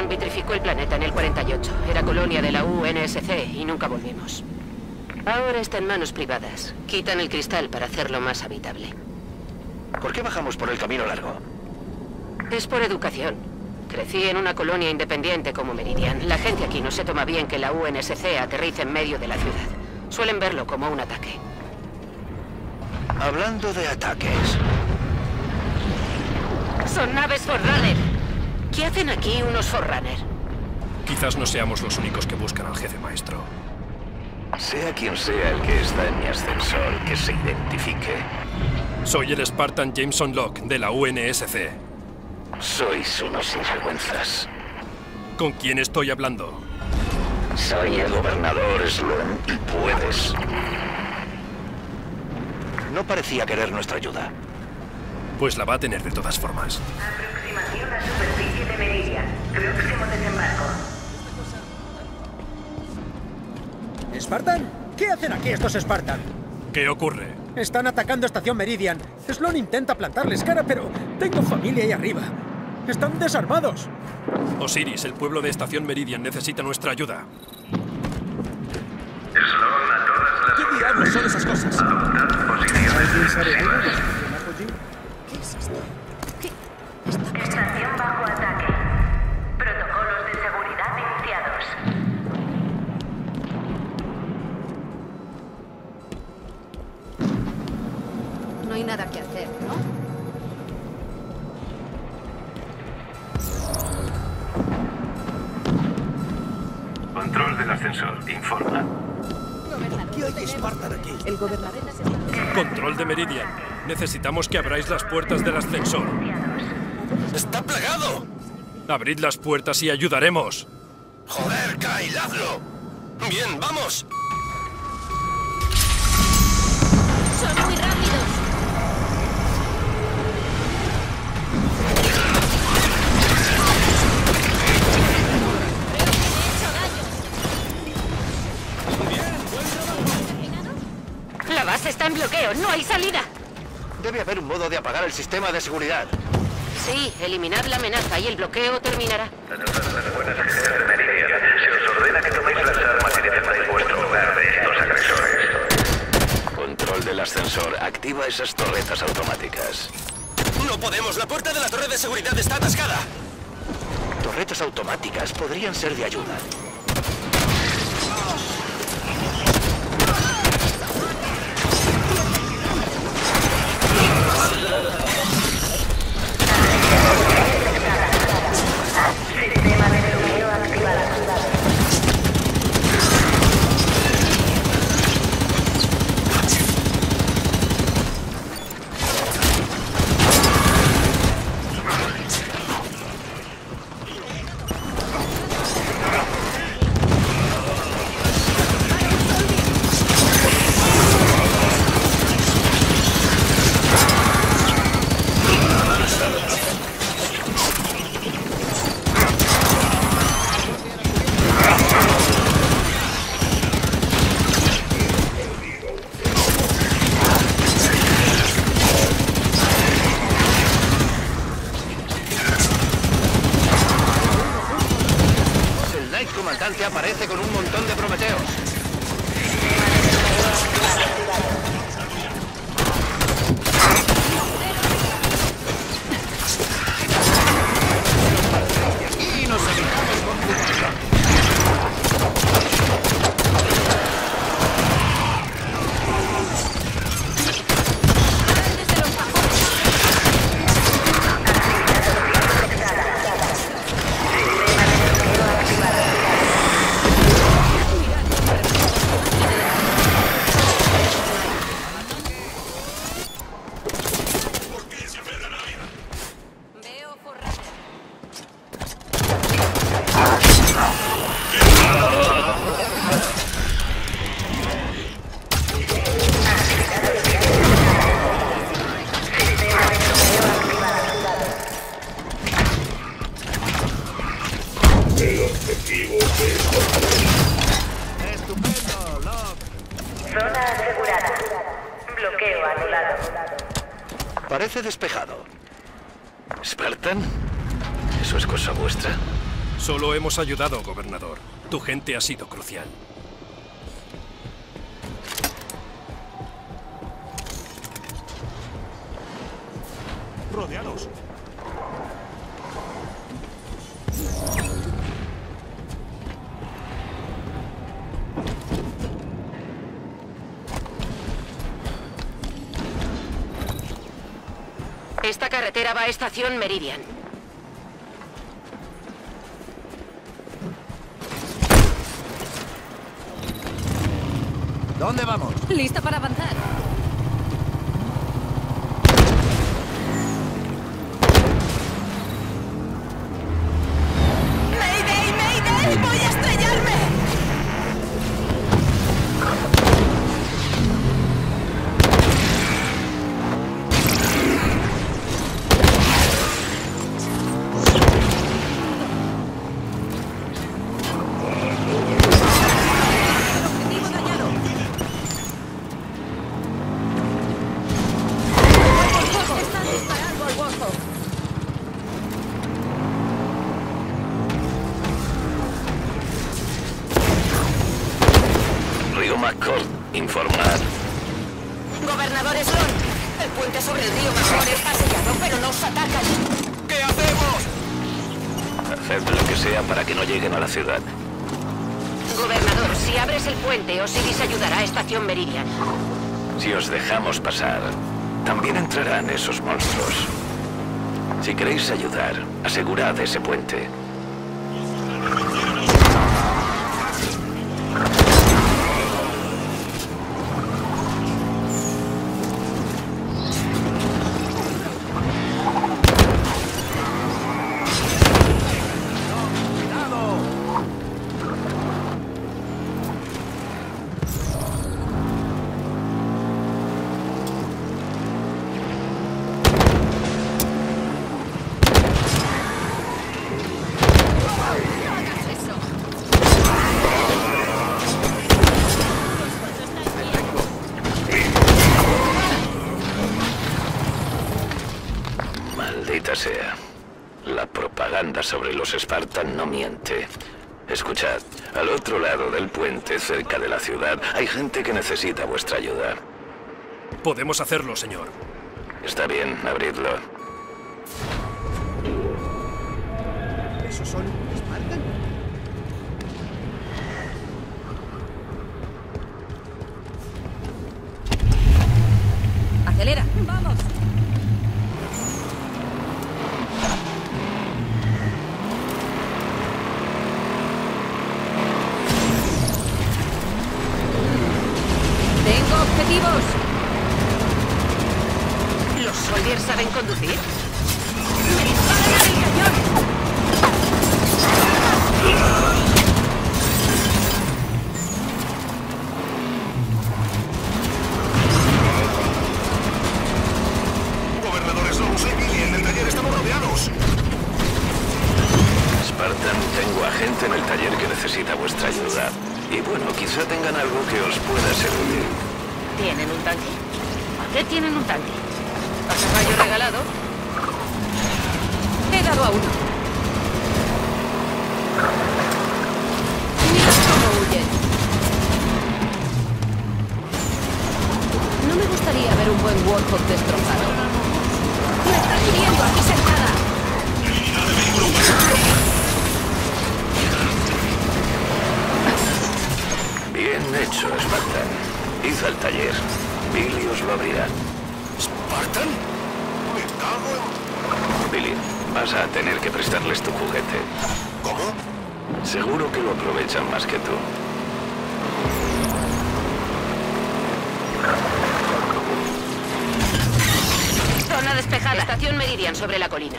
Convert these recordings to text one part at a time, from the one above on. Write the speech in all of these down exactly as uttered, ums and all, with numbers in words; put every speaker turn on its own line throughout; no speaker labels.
Meridian vitrificó el planeta en el cuarenta y ocho. Era colonia de la U N S C y nunca volvimos. Ahora está en manos privadas. Quitan el cristal para hacerlo más habitable.
¿Por qué bajamos por el camino largo?
Es por educación. Crecí en una colonia independiente como Meridian. La gente aquí no se toma bien que la U N S C aterrice en medio de la ciudad. Suelen verlo como un ataque.
Hablando de ataques...
Son naves Forerunner. ¿Qué hacen aquí unos Forerunner?
Quizás no seamos los únicos que buscan al jefe maestro.
Sea quien sea el que está en mi ascensor, que se identifique.
Soy el Spartan Jameson Locke, de la U N S C.
Sois unos sinvergüenzas.
¿Con quién estoy hablando?
Soy el gobernador Sloan y puedes. No parecía querer nuestra ayuda.
Pues la va a tener de todas formas.
Aproximación a superficie de Meridian. Próximo desembarco.
¿Spartan? ¿Qué hacen aquí estos Spartan?
¿Qué ocurre?
Están atacando Estación Meridian. Sloan intenta plantarles cara, pero tengo familia ahí arriba. Están desarmados.
Osiris, el pueblo de Estación Meridian necesita nuestra ayuda.
Sloan a todas las...
¿Qué diablos son esas cosas?
Adoptad posición.
¿Alguien sabe algo de espionaje, Jim?
¿Qué es esto? ¿Qué está pasando?
Estación bajo ataque. Protocolos de seguridad iniciados.
No hay nada que hacer, ¿no?
Control del ascensor. Informa.
¿Qué hay Spartan aquí?
El gobernador
Control de Meridian. Necesitamos que abráis las puertas del ascensor.
¡Está plagado!
Abrid las puertas y ayudaremos.
¡Joder, Kyle, hazlo! Bien, vamos.
son muy rápidos.
La base está en bloqueo, no hay salida.
Debe haber un modo de apagar el sistema de seguridad.
Sí, eliminad la amenaza y el bloqueo terminará.
A todas las buenas gentes de Meridian, se os ordena que toméis las armas y defendáis vuestro hogar de estos agresores.
Control del ascensor. Activa esas torretas automáticas.
¡No podemos! ¡La puerta de la torre de seguridad está atascada!
Torretas automáticas podrían ser de ayuda.
Sistema de bloqueo activado.
El comandante aparece con un montón de Prometeos. Y nos alejamos con cuidado.
Veo Forerunner.
Zona asegurada. Bloqueo anulado.
Parece despejado. ¿Spartan? ¿Eso es cosa vuestra?
Solo hemos ayudado, gobernador. Tu gente ha sido crucial.
Rodeados.
Esta carretera va a Estación Meridian.
¿Dónde vamos?
Lista para avanzar.
¡Mayday, mayday! ¡Voy a estrellarme!
McCall, informar.
Gobernador Sloan, el puente sobre el río Major está sellado, pero nos atacan.
¿Qué hacemos?
Haced lo que sea para que no lleguen a la ciudad.
Gobernador, si abres el puente, Osiris ayudará a Estación Meridian.
Si os dejamos pasar, también entrarán esos monstruos. Si queréis ayudar, asegurad ese puente. Maldita sea. La propaganda sobre los Spartan no miente. Escuchad, al otro lado del puente, cerca de la ciudad, hay gente que necesita vuestra ayuda.
Podemos hacerlo, señor.
Está bien, abridlo.
¿Esos son Spartan?
Acelera. Vamos. Tengo objetivos.
¿Los Soldiers saben conducir?
¡Me disparan a del cañón!
Gobernador Sloan, soy Billy. En el taller estamos rodeados.
Spartan, tengo a gente en el taller que necesita vuestra ayuda. Y bueno, quizá tengan algo que os pueda servir.
¿Tienen un tanque? ¿A qué tienen un tanque? ¿Pasacayo regalado?
He dado a uno. Mira cómo huyen. No me gustaría ver un buen Warhawk destrozado. ¡Me están hiriendo aquí sentada!
Bien hecho, Spartan. Id al taller. Billy os lo abrirá.
¿Spartan? Me cago en...
Billy, vas a tener que prestarles tu juguete.
¿Cómo?
Seguro que lo aprovechan más que tú.
Zona despejada. Estación Meridian sobre la colina.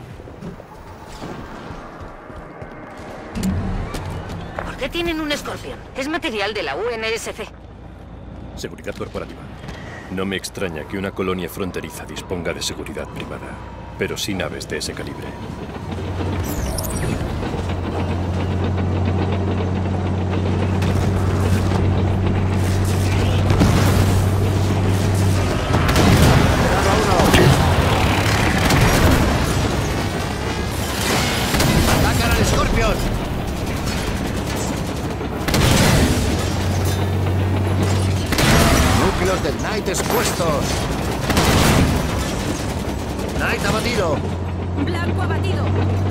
¿Por qué tienen un Scorpion? Es material de la U N S C.
Seguridad corporativa. No me extraña que una colonia fronteriza disponga de seguridad privada, pero sin naves de ese calibre.
¡Atacan al Scorpion! los del Knight expuestos. Knight abatido.
Blanco abatido.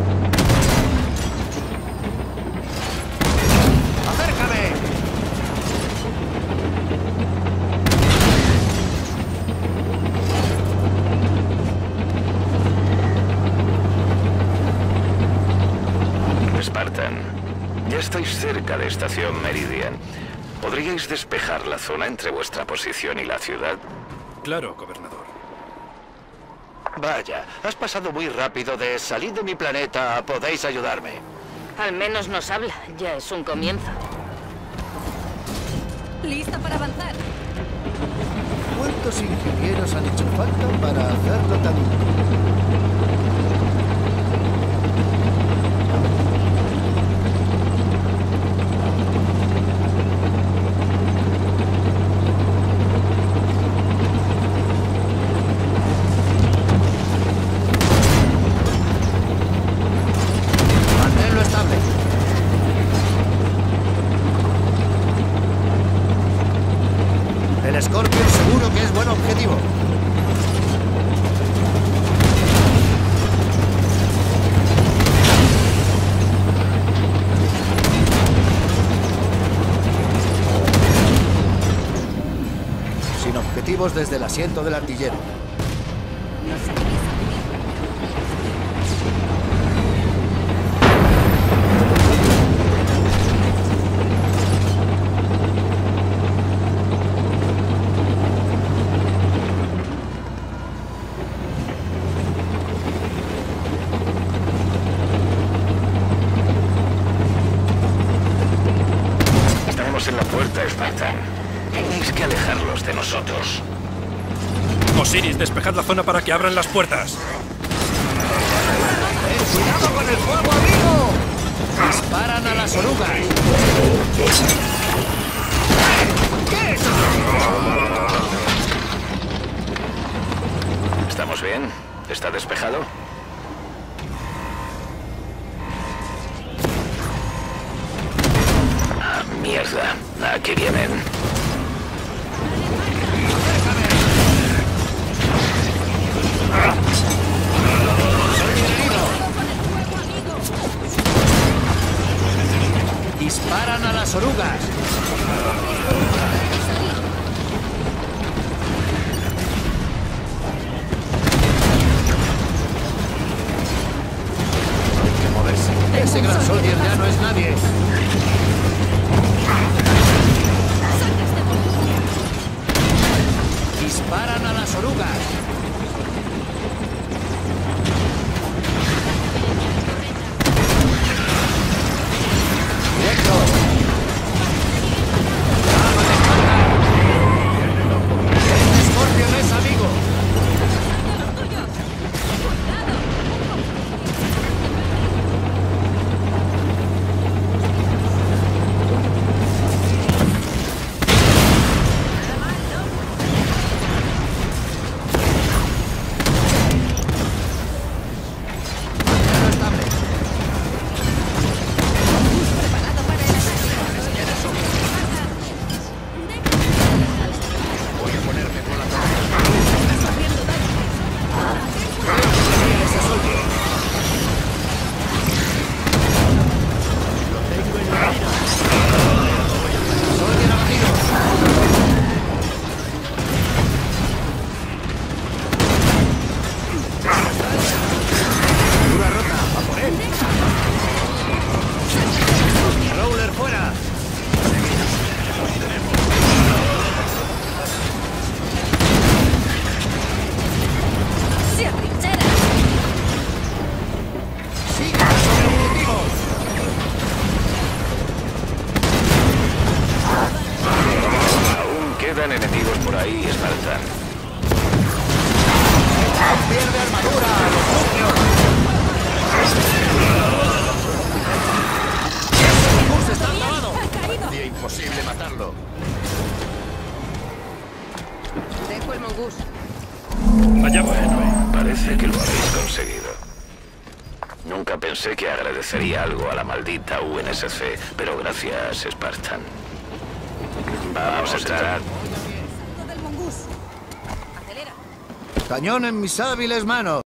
¡Acércame!
Spartan, ya estáis cerca de Estación Meridian. ¿Podríais despejar la zona entre vuestra posición y la ciudad?
Claro, gobernador.
Vaya, has pasado muy rápido de salir de mi planeta, podéis ayudarme.
Al menos nos habla, ya es un comienzo.
Lista para avanzar.
¿Cuántos ingenieros han hecho falta para hacerlo tan útil? Manténlo estable. El Scorpion seguro que es buen objetivo. Sin objetivos desde el asiento del artillero.
Estamos en la puerta, Spartan. Tenéis que alejarlos de nosotros.
Osiris, despejad la zona para que abran las puertas.
¡Eh, cuidado con el fuego, amigo! ¡Disparan a las orugas! ¿Qué es?
¿Estamos bien? ¿Está despejado? Ah, mierda. Aquí vienen.
¡Disparan a las orugas! Hay que moverse. Ese gran soldier ya no es nadie. ¡Disparan a las orugas! ¡Directo! ¡Vamos a disparar! ¡Este Scorpion es amigo!
Quedan enemigos por ahí, Spartan.
¡Pierde armadura! ¡Los núcleos! ¡Ese Mongoose está acabado! Parecía imposible matarlo.
Dejo el mongoose.
Vaya
Bueno, parece que lo habéis conseguido. Nunca pensé que agradecería algo a la maldita U N S C, pero gracias, Spartan. Vamos a entrar.
Cañón en mis hábiles manos.